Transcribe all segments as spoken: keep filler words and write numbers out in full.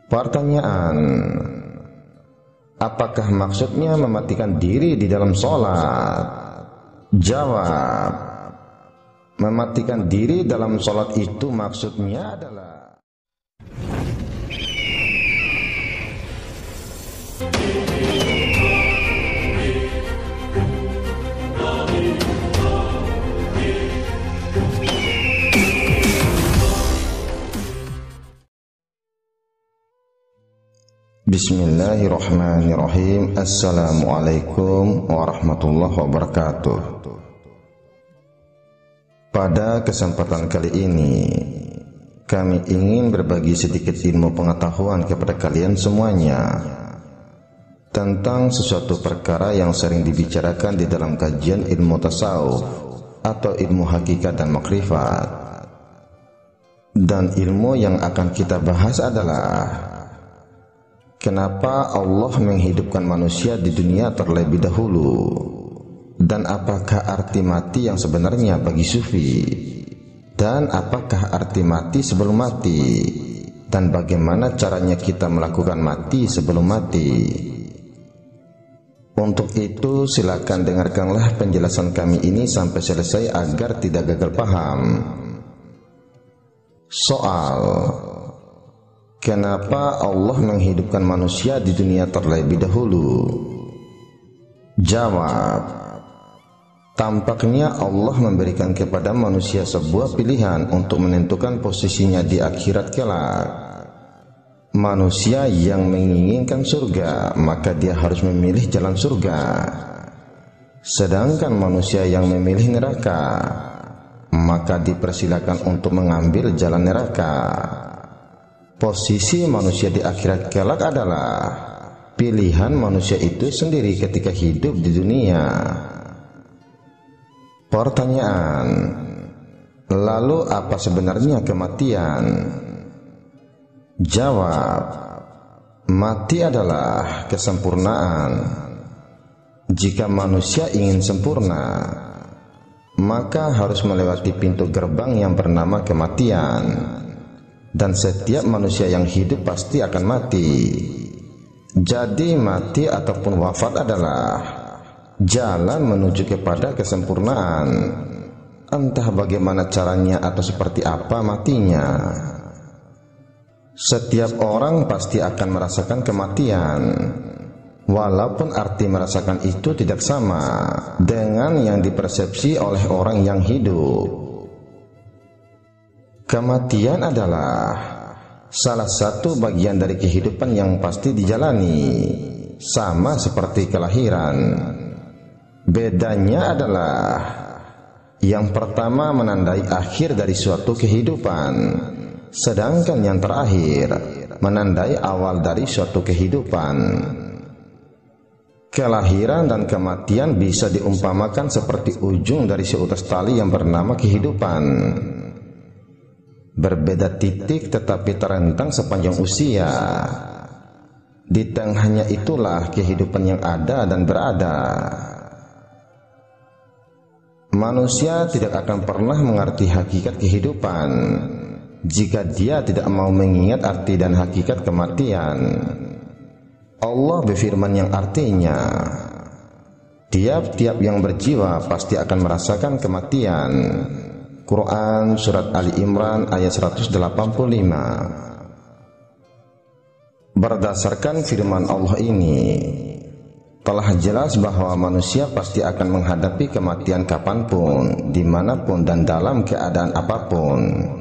Pertanyaan: apakah maksudnya mematikan diri di dalam sholat? Jawab: mematikan diri dalam sholat itu maksudnya adalah Bismillahirrahmanirrahim. Assalamualaikum warahmatullahi wabarakatuh. Pada kesempatan kali ini, kami ingin berbagi sedikit ilmu pengetahuan kepada kalian semuanya tentang sesuatu perkara yang sering dibicarakan di dalam kajian ilmu tasawuf atau ilmu hakikat dan makrifat. Dan ilmu yang akan kita bahas adalah kenapa Allah menghidupkan manusia di dunia terlebih dahulu, dan apakah arti mati yang sebenarnya bagi sufi, dan apakah arti mati sebelum mati, dan bagaimana caranya kita melakukan mati sebelum mati. Untuk itu silakan dengarkanlah penjelasan kami ini sampai selesai agar tidak gagal paham. Soal: kenapa Allah menghidupkan manusia di dunia terlebih dahulu? Jawab: tampaknya Allah memberikan kepada manusia sebuah pilihan untuk menentukan posisinya di akhirat kelak. Manusia yang menginginkan surga, maka dia harus memilih jalan surga. Sedangkan manusia yang memilih neraka, maka dipersilakan untuk mengambil jalan neraka. Posisi manusia di akhirat kelak adalah pilihan manusia itu sendiri ketika hidup di dunia. Pertanyaan: lalu apa sebenarnya kematian? Jawab: mati adalah kesempurnaan. Jika manusia ingin sempurna, maka harus melewati pintu gerbang yang bernama kematian. Dan setiap manusia yang hidup pasti akan mati. Jadi mati ataupun wafat adalah jalan menuju kepada kesempurnaan. Entah bagaimana caranya atau seperti apa matinya. Setiap orang pasti akan merasakan kematian, walaupun arti merasakan itu tidak sama dengan yang dipersepsi oleh orang yang hidup. Kematian adalah salah satu bagian dari kehidupan yang pasti dijalani, sama seperti kelahiran. Bedanya adalah yang pertama menandai akhir dari suatu kehidupan, sedangkan yang terakhir menandai awal dari suatu kehidupan. Kelahiran dan kematian bisa diumpamakan seperti ujung dari seutas tali yang bernama kehidupan. Berbeda titik tetapi terentang sepanjang usia. Di tengahnya itulah kehidupan yang ada dan berada. Manusia tidak akan pernah mengerti hakikat kehidupan jika dia tidak mau mengingat arti dan hakikat kematian. Allah berfirman yang artinya, tiap-tiap yang berjiwa pasti akan merasakan kematian. Quran Surat Ali Imran ayat seratus delapan puluh lima. Berdasarkan firman Allah ini, telah jelas bahwa manusia pasti akan menghadapi kematian kapanpun, dimanapun dan dalam keadaan apapun.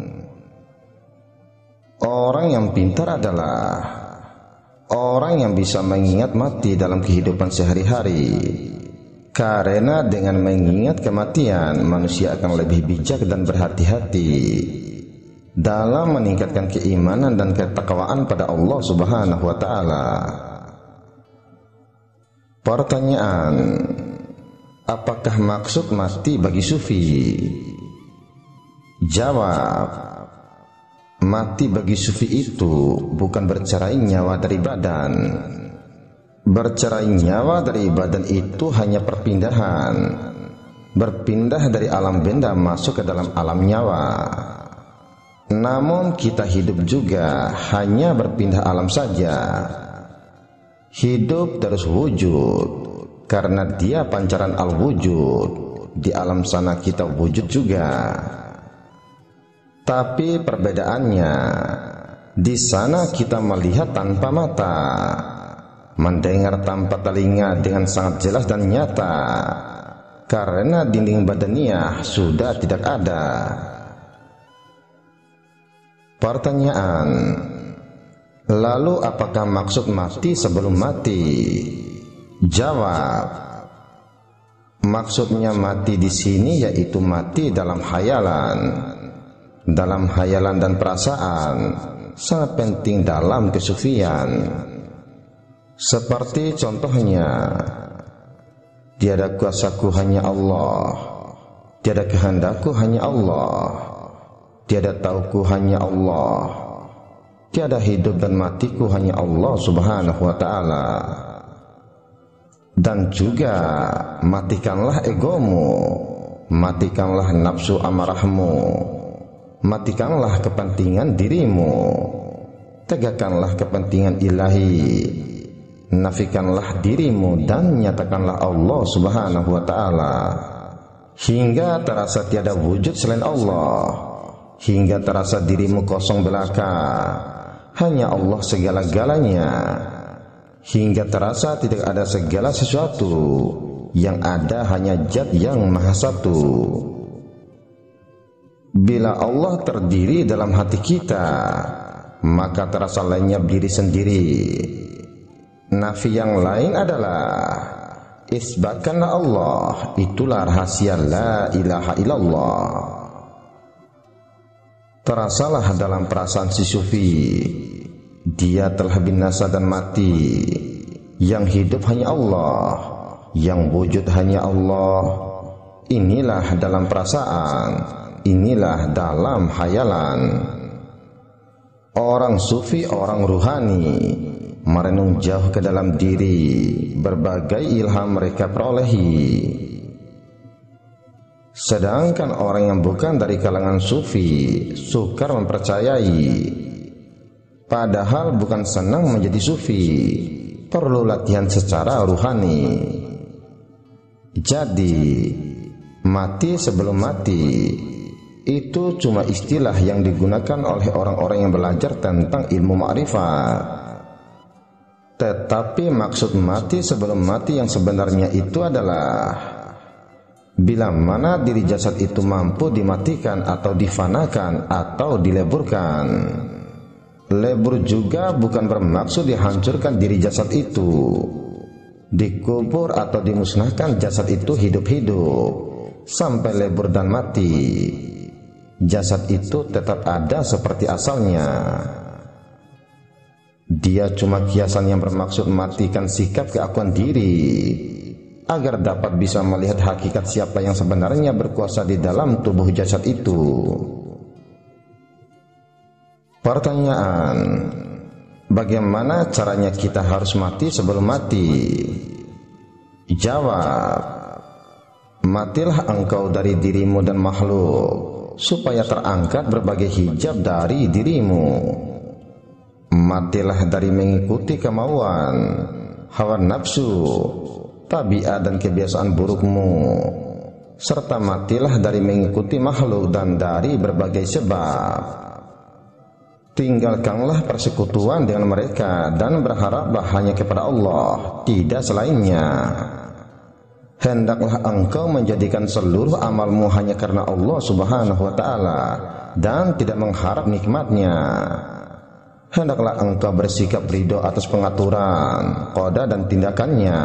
Orang yang pintar adalah orang yang bisa mengingat mati dalam kehidupan sehari-hari. Karena dengan mengingat kematian, manusia akan lebih bijak dan berhati-hati dalam meningkatkan keimanan dan ketakwaan pada Allah Subhanahu wa Ta'ala. Pertanyaan: apakah maksud mati bagi sufi? Jawab: mati bagi sufi itu bukan bercerai nyawa dari badan. Bercerai nyawa dari badan itu hanya perpindahan, berpindah dari alam benda masuk ke dalam alam nyawa. Namun kita hidup juga hanya berpindah alam saja. Hidup terus wujud, karena dia pancaran al-wujud. Di alam sana kita wujud juga. Tapi perbedaannya, di sana kita melihat tanpa mata, mendengar tanpa telinga dengan sangat jelas dan nyata, karena dinding badaniyah sudah tidak ada. Pertanyaan, lalu apakah maksud mati sebelum mati? Jawab, maksudnya mati di sini yaitu mati dalam hayalan. Dalam hayalan dan perasaan sangat penting dalam kesufian. Seperti contohnya, tiada kuasaku hanya Allah, tiada kehendakku hanya Allah, tiada tauku hanya Allah, tiada hidup dan matiku hanya Allah subhanahu wa ta'ala. Dan juga matikanlah egomu, matikanlah nafsu amarahmu, matikanlah kepentingan dirimu, tegakkanlah kepentingan ilahi, nafikanlah dirimu dan nyatakanlah Allah subhanahu wa ta'ala, hingga terasa tiada wujud selain Allah, hingga terasa dirimu kosong belaka, hanya Allah segala-galanya, hingga terasa tidak ada segala sesuatu, yang ada hanya Zat yang Maha Satu. Bila Allah terdiri dalam hati kita, maka terasa lenyap diri sendiri. Nafi yang lain adalah isbatkanlah Allah, itulah rahasia la ilaha illallah. Terasalah dalam perasaan si sufi, dia telah binasa dan mati. Yang hidup hanya Allah, yang wujud hanya Allah. Inilah dalam perasaan, inilah dalam hayalan. Orang sufi, orang ruhani, merenung jauh ke dalam diri, berbagai ilham mereka perolehi. Sedangkan orang yang bukan dari kalangan sufi sukar mempercayai, padahal bukan senang menjadi sufi, perlu latihan secara ruhani. Jadi, mati sebelum mati itu cuma istilah yang digunakan oleh orang-orang yang belajar tentang ilmu ma'rifat. Tetapi maksud mati sebelum mati yang sebenarnya itu adalah bila mana diri jasad itu mampu dimatikan atau difanakan atau dileburkan. Lebur juga bukan bermaksud dihancurkan diri jasad itu, dikubur atau dimusnahkan jasad itu hidup-hidup sampai lebur dan mati. Jasad itu tetap ada seperti asalnya. Dia cuma kiasan yang bermaksud matikan sikap keakuan diri, agar dapat bisa melihat hakikat siapa yang sebenarnya berkuasa di dalam tubuh jasad itu. Pertanyaan, bagaimana caranya kita harus mati sebelum mati? Jawab, matilah engkau dari dirimu dan makhluk, supaya terangkat berbagai hijab dari dirimu. Matilah dari mengikuti kemauan, hawa nafsu, tabiat dan kebiasaan burukmu, serta matilah dari mengikuti makhluk dan dari berbagai sebab. Tinggalkanlah persekutuan dengan mereka dan berharaplah hanya kepada Allah, tidak selainnya. Hendaklah engkau menjadikan seluruh amalmu hanya karena Allah subhanahu wa ta'ala dan tidak mengharap nikmatnya. Hendaklah engkau bersikap ridho atas pengaturan, qada dan tindakannya.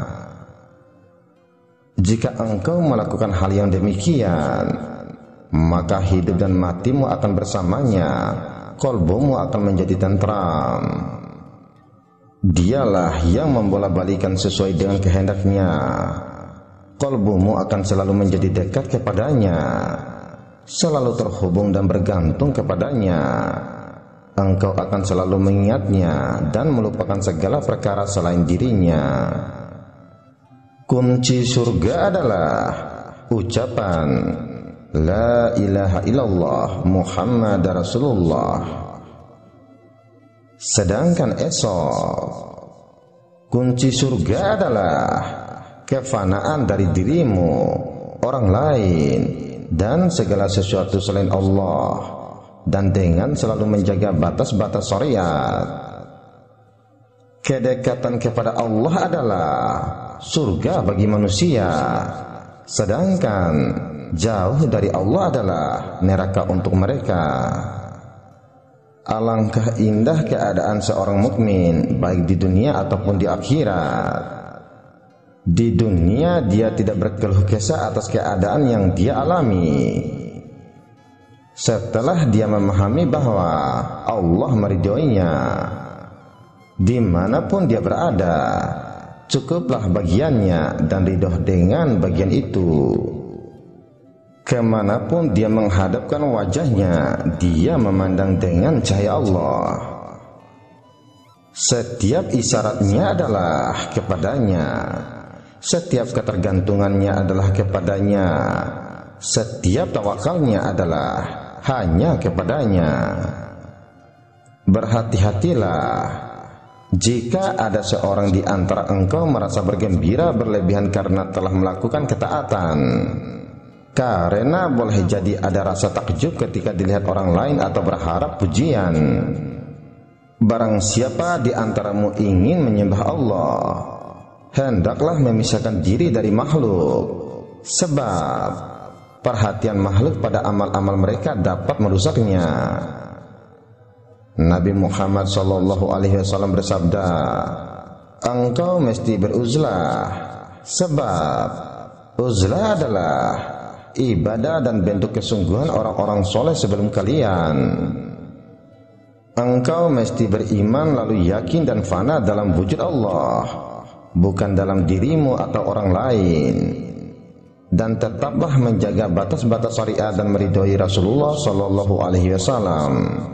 Jika engkau melakukan hal yang demikian, maka hidup dan matimu akan bersamanya, kolbumu akan menjadi tentram. Dialah yang membolak-balikan sesuai dengan kehendaknya. Kolbumu akan selalu menjadi dekat kepadanya, selalu terhubung dan bergantung kepadanya. Engkau akan selalu mengingatnya dan melupakan segala perkara selain dirinya. Kunci surga adalah ucapan La ilaha illallah Muhammad Rasulullah. Sedangkan esok kunci surga adalah kefanaan dari dirimu, orang lain, dan segala sesuatu selain Allah, dan dengan selalu menjaga batas-batas syariat. Kedekatan kepada Allah adalah surga bagi manusia, sedangkan jauh dari Allah adalah neraka untuk mereka. Alangkah indah keadaan seorang mukmin baik di dunia ataupun di akhirat. Di dunia dia tidak berkeluh kesah atas keadaan yang dia alami. Setelah dia memahami bahwa Allah meridhoinya, dimanapun dia berada, cukuplah bagiannya dan ridho dengan bagian itu. Kemanapun dia menghadapkan wajahnya, dia memandang dengan cahaya Allah. Setiap isyaratnya adalah kepadanya, setiap ketergantungannya adalah kepadanya, setiap tawakalnya adalah hanya kepadanya. Berhati-hatilah jika ada seorang di antara engkau merasa bergembira berlebihan karena telah melakukan ketaatan, karena boleh jadi ada rasa takjub ketika dilihat orang lain atau berharap pujian. Barang siapa di antaramu ingin menyembah Allah, hendaklah memisahkan diri dari makhluk, sebab perhatian makhluk pada amal-amal mereka dapat merusaknya. Nabi Muhammad shallallahu alaihi wasallam bersabda, engkau mesti beruzlah, sebab uzlah adalah ibadah dan bentuk kesungguhan orang-orang soleh sebelum kalian. Engkau mesti beriman lalu yakin dan fana dalam wujud Allah, bukan dalam dirimu atau orang lain. Dan tetaplah menjaga batas-batas syariat dan meridhoi Rasulullah Sallallahu Alaihi Wasallam.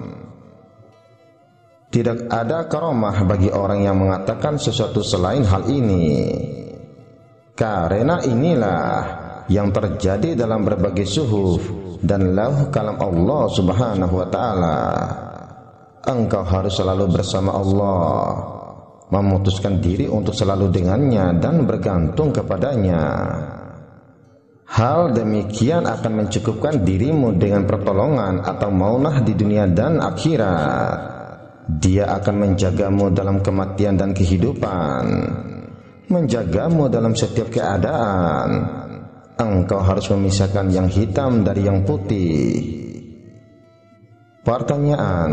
Tidak ada karamah bagi orang yang mengatakan sesuatu selain hal ini, karena inilah yang terjadi dalam berbagai suhuf dan lauh kalam Allah Subhanahu wa taala. Engkau harus selalu bersama Allah, memutuskan diri untuk selalu dengannya dan bergantung kepadanya. Hal demikian akan mencukupkan dirimu dengan pertolongan atau maunah di dunia dan akhirat. Dia akan menjagamu dalam kematian dan kehidupan, menjagamu dalam setiap keadaan. Engkau harus memisahkan yang hitam dari yang putih. Pertanyaan: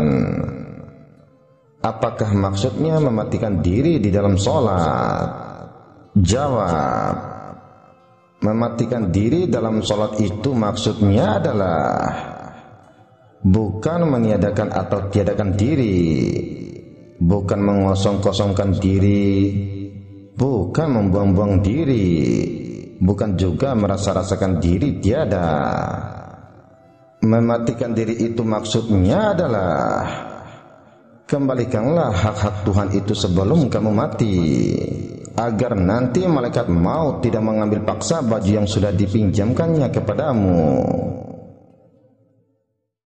apakah maksudnya mematikan diri di dalam sholat? Jawab: mematikan diri dalam sholat itu maksudnya adalah bukan meniadakan atau tiadakan diri, bukan mengosong-kosongkan diri, bukan membuang-buang diri, bukan juga merasa-rasakan diri tiada. Mematikan diri itu maksudnya adalah kembalikanlah hak-hak Tuhan itu sebelum kamu mati, agar nanti malaikat maut tidak mengambil paksa baju yang sudah dipinjamkannya kepadamu.